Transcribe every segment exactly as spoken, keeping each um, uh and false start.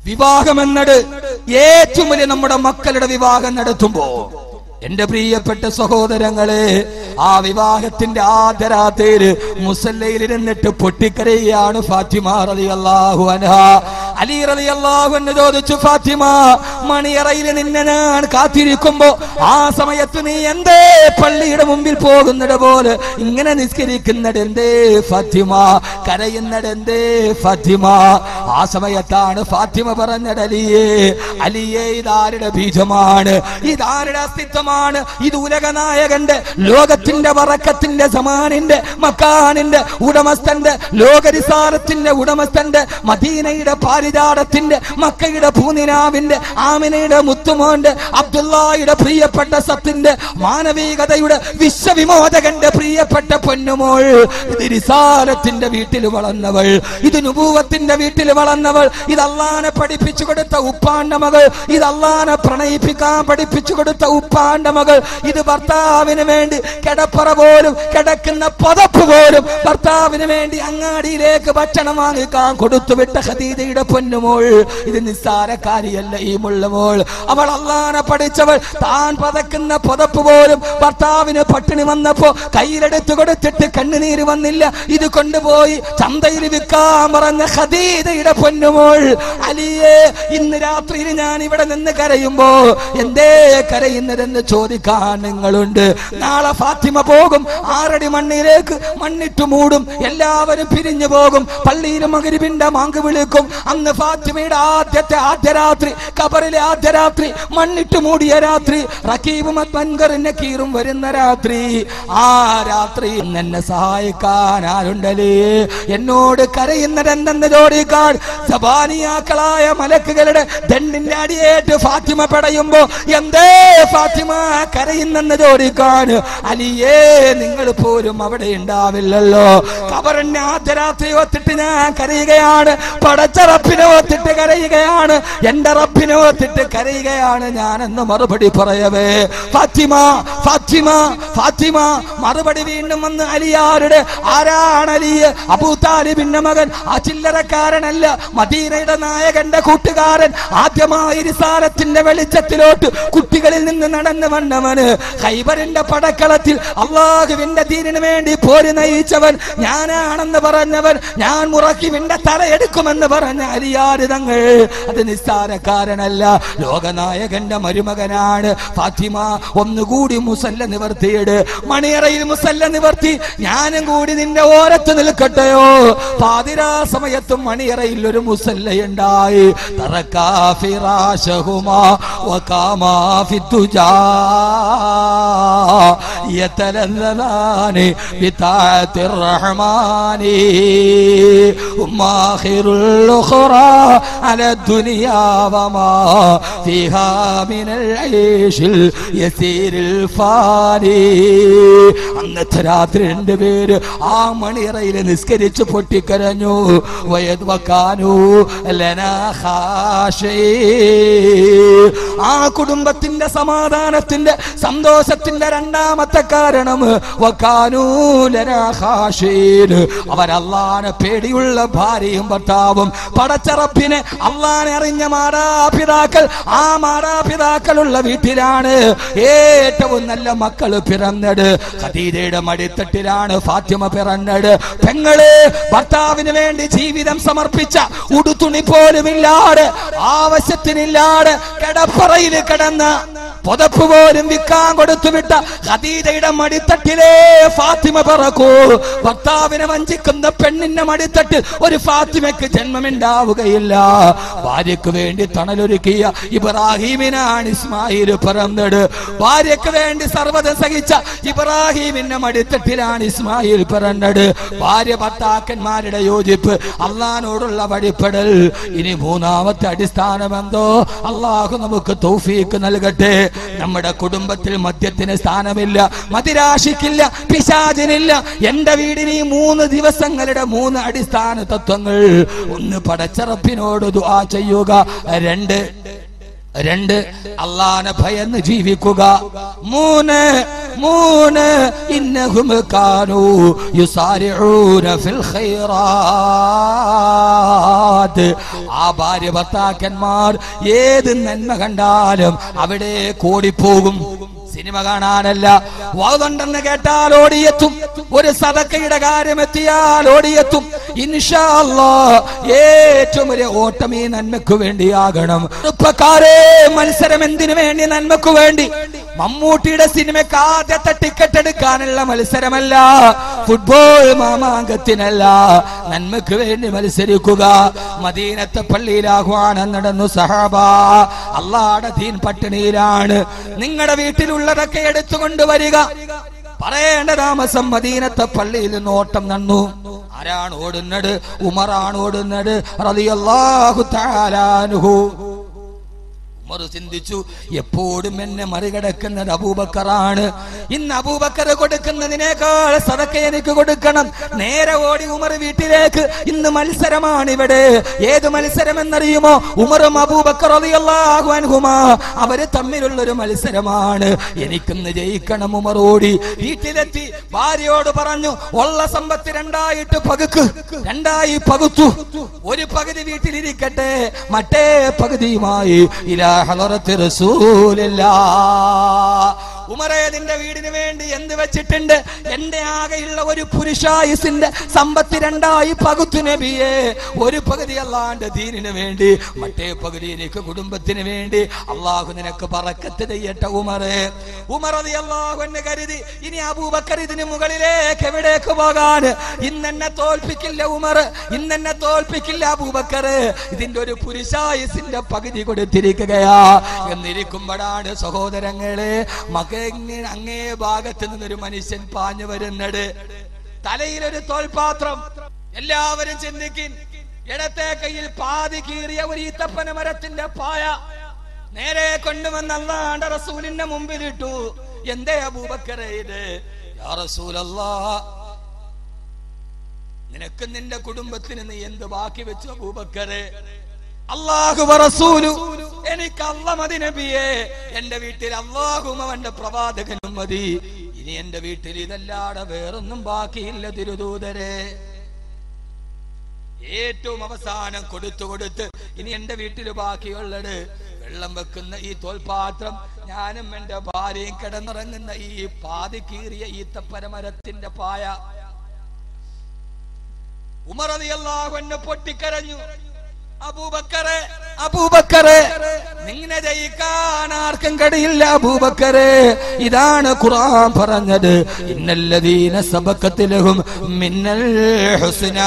വിവാഹമെന്നത് ഏറ്റവും വലിയ നമ്മുടെ മക്കളുടെ വിവാഹം നടത്തുമ്പോ എന്റെ പ്രിയപ്പെട്ട സഹോദരങ്ങളെ, ആ വിവാഹത്തിന്റെ ആദ്യ രാത്രിയിൽ മുസല്ലയിൽ ഇരുന്നിട്ട് പൊട്ടിക്കരയാണ് ഫാത്തിമ റളിയല്ലാഹു അൻഹ. അലി റളിയല്ലാഹു അൻഹു ചോദിച്ചു, ഫാത്തിമ, മണിയറയിൽ നിന്നെ ഞാൻ കാത്തിരിക്കുമ്പോ ആ സമയത്ത് നീ എന്തേ പള്ളിയുടെ മുമ്പിൽ പോകുന്നത് പോലെ ഇങ്ങനെ നിസ്കരിക്കുന്നത് എന്തേ ഫാത്തിമ? കരയുന്നത് എന്തേ ഫാത്തിമ? ആ സമയത്താണ് ഫാത്തിമ പറഞ്ഞത്, അലിയേ അലിയേ ഇതാരുടെ ബീജമാണ്, ഇതാരുടെ അസ്തിത്വമാണ്, ഇത് ഉലകനായകന്റെ, ലോകത്തിന്റെ വറക്കത്തിന്റെ, സമാനിന്റെ, മക്കാനിന്റെ ഉടമസ്ഥന്റെ, ലോകരിസാരത്തിന്റെ ഉടമസ്ഥന്റെ, മദീനയുടെ പാരിജാതത്തിന്റെ, മക്കയുടെ പൂനിനാവിന്റെ, ആമിനയുടെ മുത്തുമോന്റെ, അബ്ദുല്ലായുടെ പ്രിയപ്പെട്ട സത്തിന്റെ, മാനവികതയുടെ വിശ്വവിമോചകന്റെ പ്രിയപ്പെട്ട പൊന്നുമോൾ, ഇത് റിസാലത്തിന്റെ വീട്ടിൽ വളർന്നവൾ, ഇത് നുബൂവത്തിന്റെ വീട്ടിൽ വളർന്നവൾ, ഇത് അല്ലാഹനെ പഠിപ്പിച്ചു കൊടുത്ത ഉപ്പാന്റെ മകൾ, ഇത് അല്ലാഹനെ പ്രണയിപ്പിക്കാൻ പഠിപ്പിച്ചു കൊടുത്ത ഉപ്പാന്റെ മകൾ, ഇത് ഭർത്താവിന് വേണ്ടി കിടപ്പറ പോലും, കിടക്കുന്ന പതപ്പ് പോലും ഭർത്താവിന് വേണ്ടി അങ്ങാടിയിലേക്ക് ഭക്ഷണം വാങ്ങിക്കാൻ കൊടുത്തുവിട്ട ഖദീജയുടെ പൊന്നുമോൾ, ഇത് നിസ്സാരക്കാരിയല്ല ഈ മുള്ളമോൾ. അവൾ അല്ലാഹനെ പഠിച്ചവൾ, താൻ പതക്കുന്ന പതപ്പ് പോലും ഭർത്താവിന് പട്ടിണി വന്നപ്പോ കയ്യിലെടുത്തു കൊടുത്തിട്ട് കണ്ണുനീര് വന്നില്ല, ഇത് കൊണ്ടുപോയി ചന്തയിൽ വിൽക്കാൻ പറഞ്ഞ ഖദീജയുടെ പൊന്നുമോൾ. അലിയേ, ഇന്ന് രാത്രിയിൽ ഞാൻ ഇവിടെ നിന്ന് കരയുമ്പോ എന്തേ കരയുന്നതെന്ന് ചോദിക്കാൻ നിങ്ങളുണ്ട്. നാളെ ഫാത്തിമ പോകും, ആറടി മണ്ണിലേക്ക് മണ്ണിട്ട് മൂടും, എല്ലാവരും പിരിഞ്ഞു പോകും, പള്ളിയിൽ മഗ്‌രിബിന്റെ മാങ്ക് വിളിക്കും. അന്ന് ഫാത്തിമയുടെ ആദ്യത്തെ ആദ്യ രാത്രി, ഖബറിലെ ആദ്യ രാത്രി, മണ്ണിട്ട് മൂടിയ രാത്രി, റഖീബും മൻകറും നകീറും വരുന്ന രാത്രി. ആ രാത്രി എന്നെ സഹായിക്കാൻ ആരുണ്ടല്ലേ? എന്നോട് കരയുന്നത് എന്തെന്ന് ചോദിക്കാൻ സബാനിയാക്കളായ മലക്കുകളുടെ ദണ്ഡിന്റെ അടിയേറ്റ് ഫാത്തിമ പടയുമ്പോ എന്തേ ഫാത്തിമ കരയുന്നെന്ന് ചോദിക്കാൻ അലിയേ, നിങ്ങൾ പോലും അവിടെ ഉണ്ടാവില്ലല്ലോ. ഖബറിന്റെ ആദ്യ രാത്രി ഒത്തിട്ട് ഞാൻ കരയുകയാണ്, പടച്ച റബ്ബിനെ ഒത്തിട്ട് കരയുകയാണ്, എന്റെ റബ്ബിനെ ഒത്തിട്ട് കരയുകയാണ് ഞാനെന്ന് മറുപടി പറയവേ ഫാത്തിമ ഫാത്തിമ ഫാത്തിമ മറുപടി വീണ്ടും വന്ന് അലിയാരുടെ, ആരാണ് അലിയെ? അബൂ താലിബിന്റെ മകൻ, ആ ചില്ലറക്കാരനല്ല, മദീനയുടെ നായകന്റെ കൂട്ടുകാരൻ, ആദ്യമായി റിസാലത്തിന്റെ വെളിച്ചത്തിലോട്ട് കുട്ടികളിൽ നിന്ന് നടന്നു വന്നവന്, ഖൈബറിന്റെ പടക്കളത്തിൽ അല്ലാഹുവിന്റെ ദീനിന് വേണ്ടി പോര് നയിച്ചവൻ, ഞാനാണെന്ന് പറഞ്ഞവൻ, ഞാൻ മുറക്കിവിന്റെ തലയെടുക്കുമെന്ന് പറഞ്ഞ അലിയാര് തങ്ങൾ, അത് നിസ്സാരക്കാരനല്ല, ലോകനായകന്റെ മരുമകനാണ്. ഫാത്തിമ, ഒന്നുകൂടി മുസല്ല നിവർത്തിയിട്, മണിയറയിൽ മുസല്ല നിവർത്തി, ഞാനും കൂടി നിന്റെ ഓരത്ത് നിൽക്കട്ടെയോ? പാതിരാ സമയത്തും മണിയറയിൽ ഒരു മുസല്ലയുണ്ടായി. തറക്കാ ഫിറാശഹുമാ വകാമാ ഫിദ്ദുജാ യതലല്ലലാനി ബിതാഅത്തിർ റഹ്മാനി ഉമ്മാഖിറുൽ ഉഖറാ അലാ ദുനിയാ വമാ ഫീഹാ മിനൽ ഐശിൽ യസീരിൽ ഫാനി. അന്നത്തെ രാത്രി രണ്ടുപേര് ആ മണിയറയിൽ നിസ്കരിച്ച് പൊട്ടിക്കരഞ്ഞു. വയദ്വകാനു ലനാ ഖാശി. ആ കുടുംബത്തിന്റെ സമാധാനത്തിന്റെ സന്തോഷത്തിന്റെ രണ്ടാമത്തെ കാരണം വകാനു ലനാ ഖാശീൻ, അവർ അല്ലാഹനെ പേടിയുള്ള ഭാര്യയും ഭർത്താവും, പടച്ച റബ്ബിനെ അല്ലാഹനെ അറിഞ്ഞ മാതാപിതാക്കൾ, ആ മാതാപിതാക്കളുള്ള വീട്ടിലാണ് ഏറ്റവും നല്ല മക്കൾ പിറന്നത്. ഖദീജയുടെ മടിത്തട്ടിലാണ് ഫാത്തിമ പിറന്നത്. പെങ്ങളെ, ഭർത്താവിന് വേണ്ടി ജീവിതം സമർപ്പിച്ച, ഉടുത്തുണി പോലുമില്ലാതെ, ആവശ്യത്തിനില്ലാതെ കിടപ്പറയിൽ കിടന്ന, പുതപ്പ് പോലും വിൽക്കാൻ കൊടുത്തുവിട്ട ഖദീജയുടെ മടിത്തട്ടിലേ ഫാത്തിമ പിറക്കൂ. ഭർത്താവിനെ വഞ്ചിക്കുന്ന പെണ്ണിന്റെ മടിത്തട്ടിൽ ഒരു ഫാത്തിമയ്ക്ക് ജന്മമുണ്ടാവുകയില്ല. ഭാര്യയ്ക്ക് വേണ്ടി തണലൊരുക്കിയ ഇബ്രാഹിമിനാണ് ഇസ്മായിൽ പിറന്നത്. ഭാര്യയ്ക്ക് വേണ്ടി സർവ്വതം സഹിച്ച ഇബ്രാഹിമിന്റെ മടിത്തട്ടിലാണ് ഇസ്മായിൽ പിറന്നത്. ഭാര്യ ഭർത്താക്കന്മാരുടെ യോജിപ്പ്, അള്ളാഹിനോടുള്ള വഴിപ്പെടൽ. ഇനി മൂന്നാമത്തെ അടിസ്ഥാനമെന്തോ? അള്ളാഹു നമുക്ക് തൗഫീക്ക് നൽകട്ടെ. നമ്മുടെ കുടുംബത്തിൽ മദ്യത്തിന് സ്ഥാനമില്ല, മദിരാശിക്കില്ല, പിശാചിനില്ല. എന്റെ വീടിന് ഈ മൂന്ന് ദിവസങ്ങളുടെ മൂന്ന് അടിസ്ഥാന തത്വങ്ങൾ: ഒന്ന്, പടച്ച റബ്ബിനോട് ദുആ ചെയ്യുക; രണ്ട്, രണ്ട് അല്ലാഹനെ ഭയന്ന് ജീവിക്കുക. മൂന്ന് മൂന്ന് ഇന്നഹും കാനൂ യുസാരിഊന ഫിൽ ഖൈറാത്ത്. ആ ഭാര്യ ഭർത്താക്കന്മാർ ഏത് നന്മ കണ്ടാലും അവിടെ ഓടിപ്പോകും. സിനിമ കാണാനല്ല, വാതുണ്ടെന്ന് കേട്ടാൽ ഓടിയെത്തും. ഒരു സദക്കയുടെ കാര്യം എത്തിയാൽ ഓടിയെത്തും. ഇൻഷാ അല്ലാഹ് ഏറ്റവും വലിയ ഓട്ടം ഈ നന്മയ്ക്ക് വേണ്ടിയാകണം. ചെറുപ്പക്കാരെ, മത്സരം എന്തിനു വേണ്ടി? നന്മയ്ക്ക് വേണ്ടി. മമ്മൂട്ടിയുടെ സിനിമയ്ക്ക് ആദ്യത്തെ ടിക്കറ്റ് എടുക്കാനുള്ള മത്സരമല്ല, ഫുട്ബോൾ മാമാങ്കത്തിനല്ല, നന്മയ്ക്ക് വേണ്ടി മത്സരിക്കുക. മദീനത്തെ പള്ളിയിൽ ആഹ്വാനം നടന്നു, സഹാബ അല്ലാഹുവിന്റെ ദീൻ പട്ടിണിയിലാണ്, നിങ്ങളുടെ വീട്ടിലുള്ളതൊക്കെ എടുത്തുകൊണ്ട് വരിക. പറയേണ്ട താമസം മദീനത്തെ പള്ളിയിൽ നിന്ന് ഓട്ടം നടന്നു. ആരാണ് ഓടുന്നത്? ഉമറാണ് ഓടുന്നത് റളിയല്ലാഹു തആല അൻഹു. ഉമർ ചിന്തിച്ചു, എപ്പോഴും എന്നെ മറികടക്കുന്നത് അബൂബക്കറാണ്. ഇന്ന് അബൂബക്കർ കൊടുക്കുന്നതിനേക്കാൾ സദക്ക എനിക്ക് കൊടുക്കണം. നേരെ ഓടി ഉമർ വീട്ടിലേക്ക്. ഇന്ന് മത്സരമാണ് ഇവിടെ. ഏത് മത്സരം എന്നറിയുമോ? ഉമറും അബൂബക്കർ റളിയല്ലാഹു അൻഹുമാ അവര് തമ്മിലുള്ളൊരു മത്സരമാണ്. എനിക്കിന്ന് ജയിക്കണം. ഉമർ ഓടി വീട്ടിലെത്തി ഭാര്യയോട് പറഞ്ഞു, ഉള്ള സമ്പത്ത് രണ്ടായിട്ട് പകുക്ക്. രണ്ടായി പകുത്തു. ഒരു പകുതി വീട്ടിലിരിക്കട്ടെ, മറ്റേ പകുതിയുമായി ഇലാ ഹളറത്ത് റസൂലില്ലാഹ്. ഉമറേ, നിന്റെ വീടിന് വേണ്ടി എന്ത് വെച്ചിട്ടുണ്ട്? എന്റെ ആകെയുള്ള ഒരു പുരുഷായുസിന്റെ സമ്പത്ത് രണ്ടായി പകുത്തു നബിയെ. ഒരു പകുതി അല്ലാഹുവിന്റെ ദീനിന് വേണ്ടി, മറ്റേ പകുതി എനിക്ക് കുടുംബത്തിന് വേണ്ടി. അള്ളാഹു നിനക്ക് ബറക്കത്ത് ചെയ്യട്ടെ ഉമറേ. ഉമർ റളിയല്ലാഹു അൻഹു കരുതി, ഇനി അബൂബക്കർ ഇതിന് മുകളിലേക്ക് എവിടേക്ക് പോകാൻ? ഇന്നെന്നെ തോൽപ്പിക്കില്ല ഉമർ, ഇന്നെന്നെ തോൽപ്പിക്കില്ല അബൂബക്കർ. ഇതിന്റെ ഒരു പുരുഷായുസിന്റെ പകുതി കൊടുത്തിരിക്കുകയാ. എന്നിരിക്കുമ്പോഴാണ് സഹോദരങ്ങളെ, മകങ്ങനെ അങ്ങേ ഭാഗത്ത് നിന്നൊരു മനുഷ്യൻ പാഞ്ഞു വരുന്നത്. തലയിലൊരു തോൽപാത്രം. എല്ലാവരും ചിന്തിക്കും, ഇടത്തെ കയ്യിൽ പാതി കീറിയ ഒരു ഈത്തപ്പന മരത്തിന്റെ പായ നേരെ കൊണ്ടുവന്ന് അല്ലാഹുവിന്റെ റസൂലിന്റെ മുമ്പിലിട്ടു. എന്തേ അബൂബക്കറേ ഇത്? യാ റസൂലല്ലാഹ്, നിനക്ക് നിന്റെ കുടുംബത്തിന് നീ എന്ത് ബാക്കി വെച്ചു അബൂബക്കറേ? അല്ലാഹു റസൂലു, എനിക്ക് അല്ലാഹ് മതി നബിയേ. എന്റെ വീട്ടിൽ അല്ലാഹുവും അവന്റെ പ്രവാചകനും മതി. ഇനി എന്റെ വീട്ടിൽ ഇതല്ലാതെ വേറൊന്നും ബാക്കിയില്ല തിരുദൂതരെ. ഏറ്റവും അവസാനം കൊടുത്തു കൊടുത്ത് ഇനി എന്റെ വീട്ടിൽ ബാക്കിയുള്ളത് വെള്ളം വെക്കുന്ന ഈ തോൽപാത്രം, ഞാനും എന്റെ ഭാര്യയും കിടന്നിറങ്ങുന്ന ഈ പാതി കീറിയ ഈത്തപ്പനമരത്തിന്റെ പായ. ഉമർ റളിയല്ലാഹു അൻഹു പൊട്ടിക്കരഞ്ഞു. അബൂബക്കറെ, അബൂബക്കറെ, നിന്നെ ജയിക്കാൻ ആർക്കും കഴിയില്ല അബൂബക്കറെ. ഇതാണ് ഖുർആൻ പറഞ്ഞത്, ഇന്നല്ലദീന സബഖത് ലഹും മിന്നൽ ഹുസ്നാ.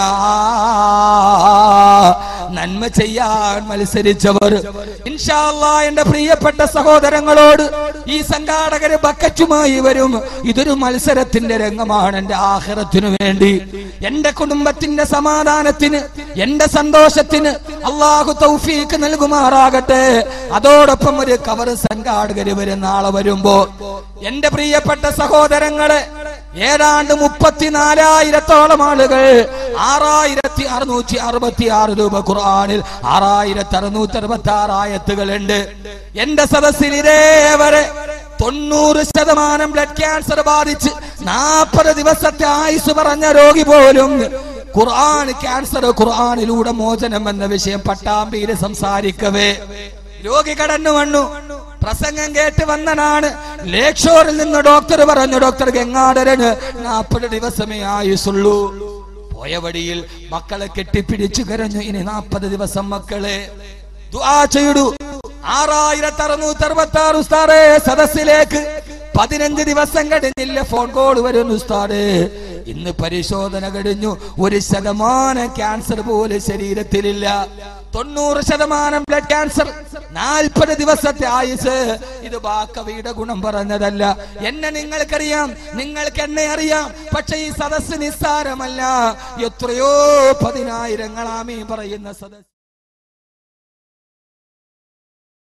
നന്മ ചെയ്യാൻ മത്സരിച്ചവർ, ഇൻഷാ അല്ലാഹ് എന്റെ പ്രിയപ്പെട്ട സഹോദരങ്ങളോട്, ഈ സംഘാടകര് ബക്കറ്റുമായി വരും. ഇതൊരു മത്സരത്തിന്റെ രംഗമാണ്. എന്റെ ആഖിറത്തിനു വേണ്ടി, എന്റെ കുടുംബത്തിന്റെ സമാധാനത്തിന്, എന്റെ സന്തോഷത്തിന് അല്ലാഹു തൗഫീഖ് നൽകുമാറാകട്ടെ. അതോടൊപ്പം ഒരു കവർ സംഘാടകര് വരും നാളെ വരുമ്പോ. എന്റെ പ്രിയപ്പെട്ട സഹോദരങ്ങളെ, ഏതാണ്ട് മുപ്പത്തിനാലായിരത്തോളം ആളുകൾ, ആറായിരത്തി അറുന്നൂറ്റി അറുപത്തി ആറ് രൂപ ഖുർആനിൽ ആറായിരത്തി അറുന്നൂറ്റി അറുപത്തി ആറ് ആയത്തുകളുണ്ട്. എന്റെ സദസ്സിൽ ഇതേവരെ തൊണ്ണൂറ് ശതമാനം ബ്ലഡ് ക്യാൻസർ ബാധിച്ച് നാൽപ്പത് ദിവസത്തെ ആയുസ് പറഞ്ഞ രോഗി പോലും ഖുർആൻ ക്യാൻസർ ഖുർആനിലൂടെ മോചനം എന്ന വിഷയം പട്ടാമ്പിയിൽ സംസാരിക്കവേ രോഗി കടന്നു വന്നു. പ്രസംഗം കേട്ട് വന്നനാണ്. ലേക്ഷോറിൽ നിന്ന് ഡോക്ടർ പറഞ്ഞു, ഡോക്ടർ ഗംഗാധരന് നാൽപ്പത് ദിവസമേ ആയുസുള്ളൂ. പോയ വഴിയിൽ മക്കളെ കെട്ടിപ്പിടിച്ചു കരഞ്ഞു, ഇനി നാൽപ്പത് ദിവസം മക്കളെ ദുആ ചെയ്തു. ആറായിരത്തി അറുന്നൂറ്റി അറുപത്തി ആറ് ഉസ്താദേ സദസ്സിലേക്ക് പതിനഞ്ച് ദിവസം കഴിഞ്ഞില്ല, ഫോൺ കോൾ വരുന്നു, ഉസ്താദേ ഇന്ന് പരിശോധന കഴിഞ്ഞു, ഒരു ശതമാനം ക്യാൻസർ പോലും ശരീരത്തിലില്ല. തൊണ്ണൂറ് ശതമാനം ബ്ലഡ് ക്യാൻസർ, നാൽപ്പത് ദിവസത്തെ ആയുസ്. ഇത് ബാക്കവിയുടെ ഗുണം പറഞ്ഞതല്ല. എന്നെ നിങ്ങൾക്കറിയാം, നിങ്ങൾക്ക് എന്നെ അറിയാം. പക്ഷെ ഈ സദസ്സ് നിസ്സാരമല്ല. എത്രയോ പതിനായിരങ്ങൾ ആമീൻ പറയുന്ന സദസ്സ്.